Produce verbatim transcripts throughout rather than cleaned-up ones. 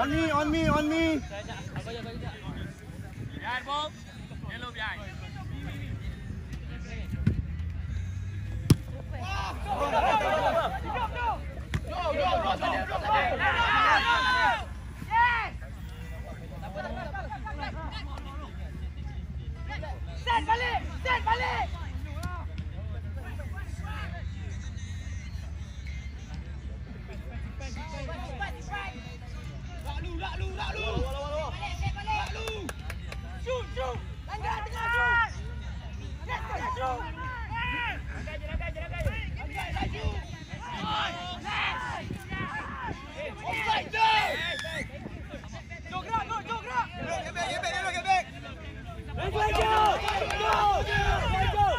On me, on me, on me. Behind ball. Yellow behind. Set balik, set balik. Lalu, lalu, lalu. Balik, set balik. Lalu. Shoot, shoot. Langgar tengah shoot. Set tengah shoot. Langgar je, langgar je, langgar je. Langgar laju. Offside tu. Jom gerak, jom, jom gerak. Get back, get back, get back, get back. Let's go, go, go, let's go.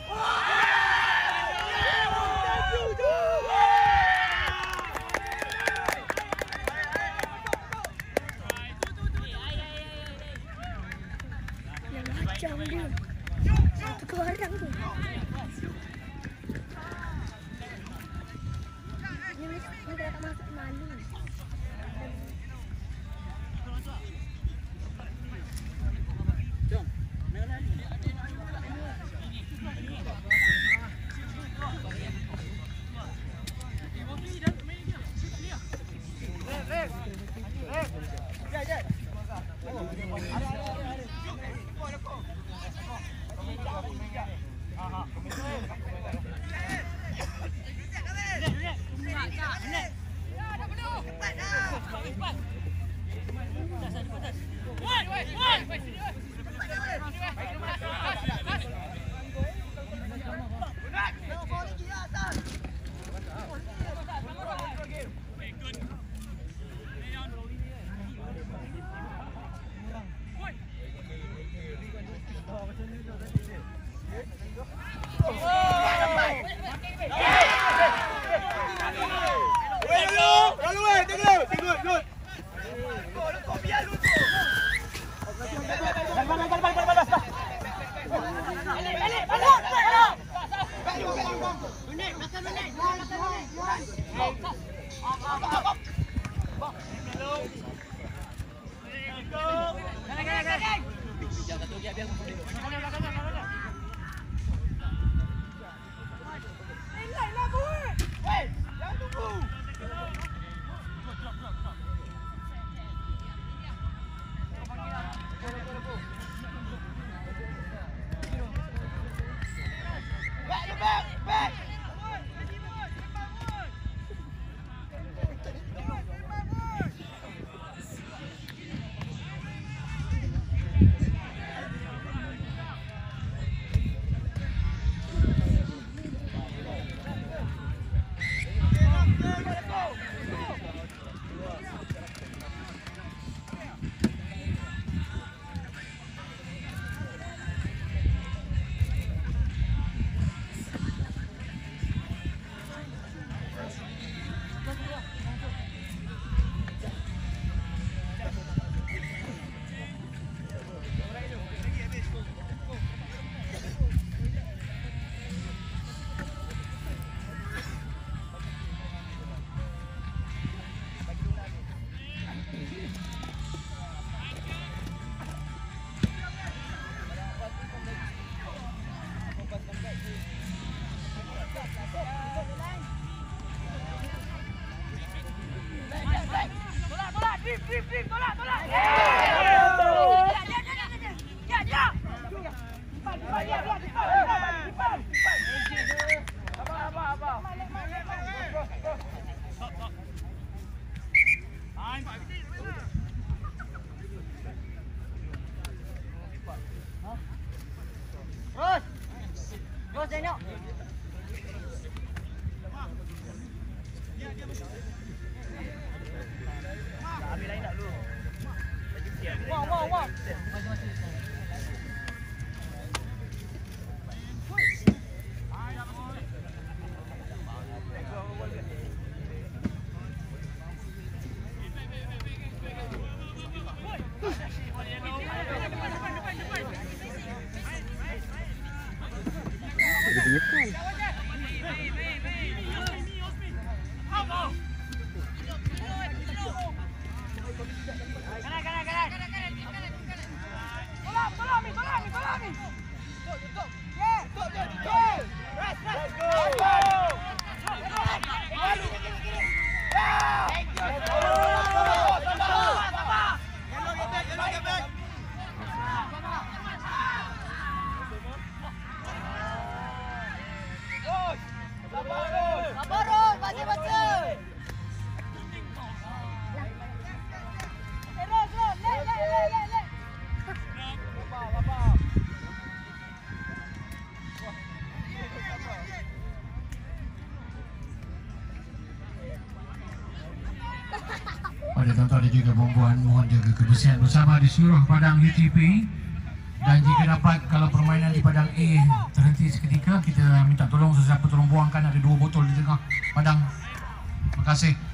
Macam dia satu kebarang tu. Ni ni dah tak masuk malu. Jom. Main lagi. Tolak, tolak. Ya, ya, ya, ya. Ya, ya. Cepat, cepat, ya, ya, cepat. Cepat, cepat. Abang, abang, abang. Stop, stop. Hai, Pak. Terus. Terus, tengok. Dia, dia masuk. Ambil lain tak dulu. Wah, wah, wah. Masih-masih. Dia punya kan. kepada tuan-tuan dan juga puan-puan, mohon jaga kebersihan bersama di seluruh padang U T P. Dan jika dapat, kalau permainan di padang A terhenti seketika, kita minta tolong sesiapa tolong buangkan, ada dua botol di tengah padang. Terima kasih.